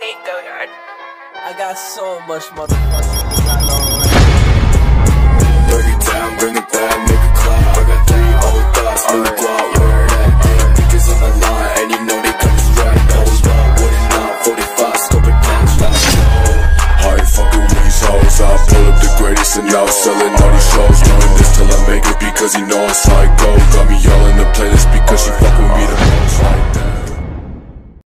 Goyard. I got so much motherfucking Bring it down, bring it back, make it clap. I got 3 old thoughts, new guap, where that damn niggas on the line, and you know they come straight. Goes up, what it not, 45, scope it down, like yo. I ain't fucking with these hoes, I pull up the greatest and now sell